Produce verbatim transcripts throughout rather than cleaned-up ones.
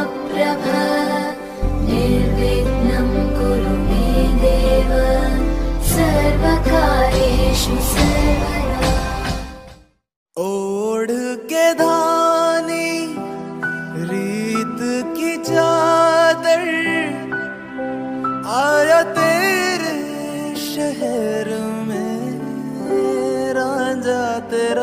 प्रभ निर्विघ्नं कुरु मे देव सर्वकार्येषु सर्वदा। ओढ़ के धानी रीत की चादर आया तेरे शहर में रांझा तेरा।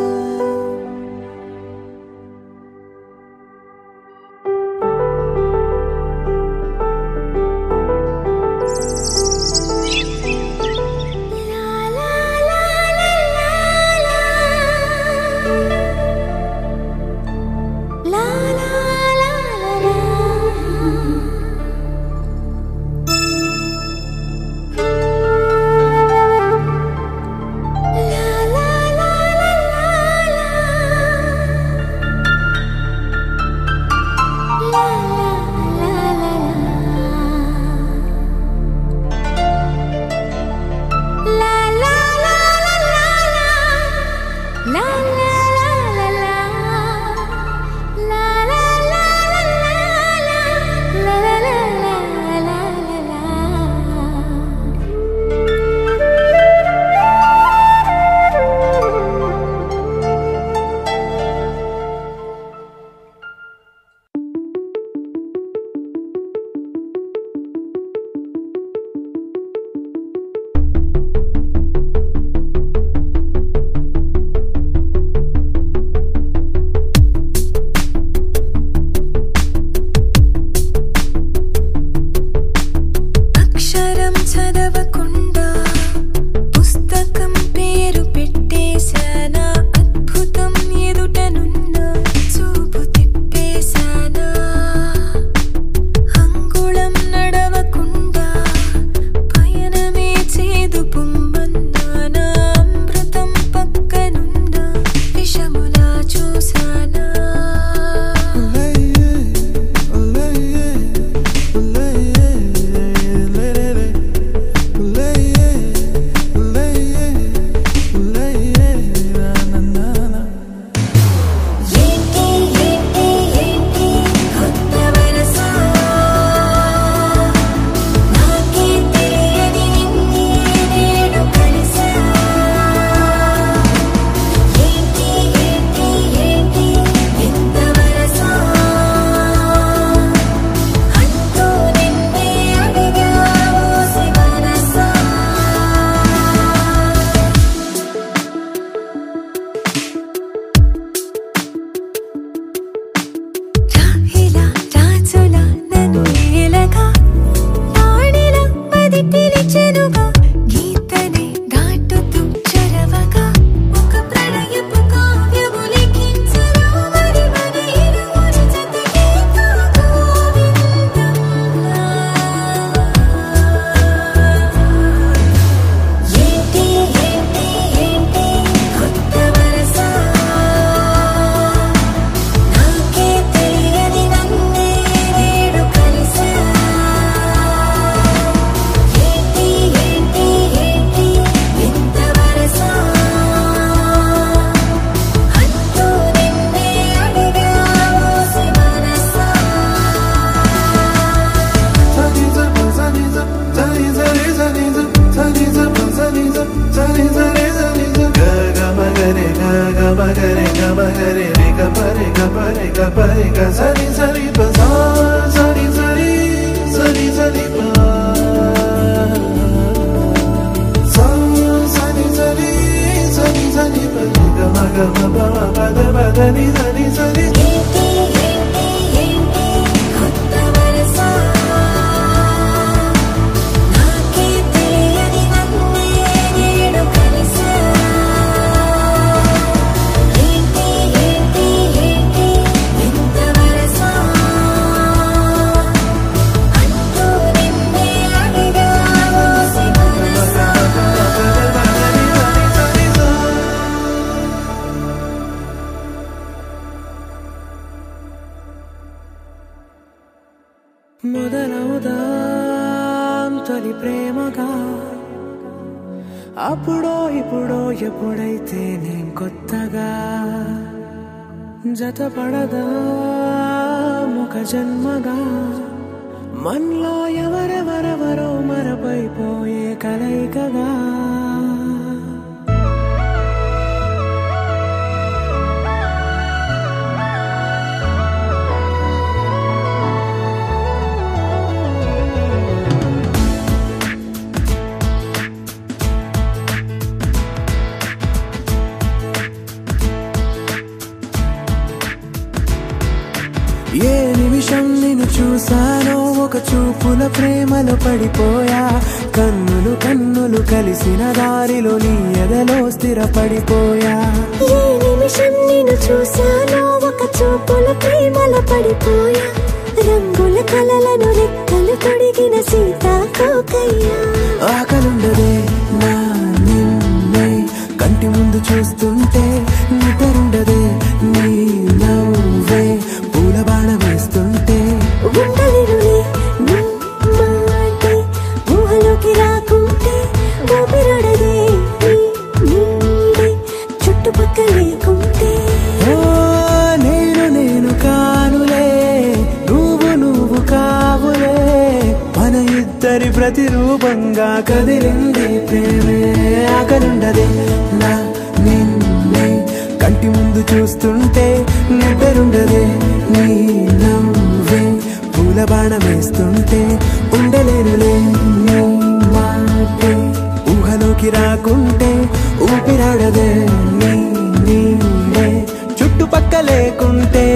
మొదలవుదాం తొలి ప్రేమగా అప్పుడో ఇప్పుడో ఎప్పుడైతే నేను కొత్తగా జతపడదా ముఖ జన్మగా మనలో ఎవరెవరెవరో మరపైపోయే కలయికగా ఏ నిమిషం నిన్ను చూసానో ఒక చూపుల ప్రేమలో పడిపోయా కన్నులు కన్నులు కలిసిన దారిలో నీ ఎదలో స్థిరపడిపోయా ఏ నిమిషం నిన్ను చూసానో ఒక చూపుల ప్రేమలో పడిపోయా రంగుల కలలను రెక్కలు తొడిగిన సీతాకోకయ్యా ఆకలుండదే నా నిన్నే కంటి ముందు చూస్తుంటే నిద్రుండదే నీ నవ్వే పూల బాణ వేస్తుంటే ఉండలేనులే నీ మాటే ఊహలోకి రాకుంటే ఊపిరాడదే నీ నీడే చుట్టుపక్కల లేకుంటే ఓ నేను నేను కానులే నువ్వు నువ్వు కావులే మన ఇద్దరి ప్రతిరూపంగా కదిలింది ప్రేమే ఆకలుండదే నా నిన్నే కంటి ముందు చూస్తుంటే నిద్రుండదే నీ నవ్వే పూల బాణ వేస్తుంటే ఉండలేనులే నీ మాటే ఊహలోకి రాకుంటే ఊపిరాడదే నీ నీడే చుట్టుపక్క లేకుంటే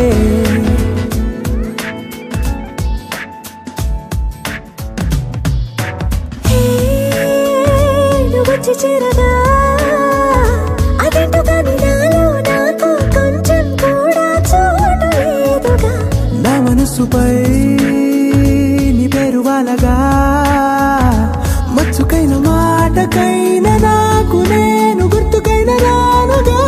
వచ్చి చేరగా అదేంటో కానీ నాలో నాకు కొంచెం కూడా చోటు లేదుగా నా మనసుపై నీ పేరు వాలగా మచ్చుకైన మాటకైన నాకు నేను గుర్తుకైన రానుగా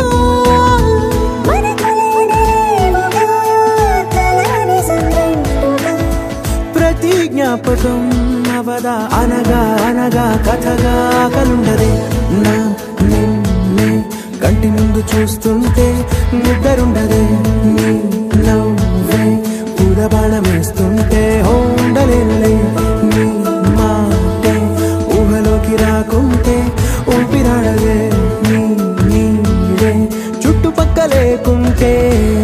ప్రతి జ్ఞాపకం అవదా అనగా అనగా కథగా కలుండదే నా నిన్నే కంటి ముందు చూస్తుంటే నిద్రుండదే నీ నవ్వే పూల బాణం వేస్తుంటే ఉండలేనులే నీ మాటే ఊహలోకి రాకుంటే ఊపిరాడదే నీ నీడే చుట్టుపక్క లేకుంటే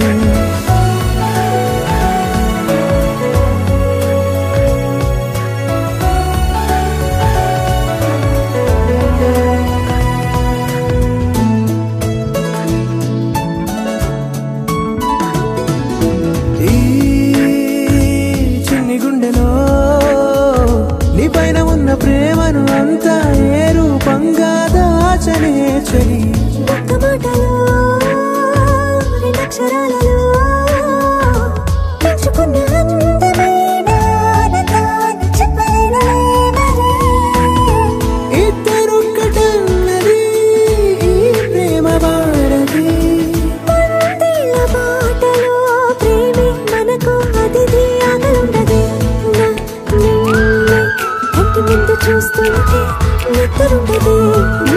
ప్రేమను అంతా ఏ రూపంగా దాచనే చలి ఒక్క మాటలో రెండక్షరాలలో పెంచుకున్న అందమైన ఆనందాన్ని చెప్పలేనులే ఇద్దరొక్కటన్నది ఈ ప్రేమ భారతి పందిళ్ళ బాటలో ప్రేమే మనకు అతిథి ఆగలుండదే నా నిన్నే కంటి ముందు చూస్తుంటే నిద్రుండదే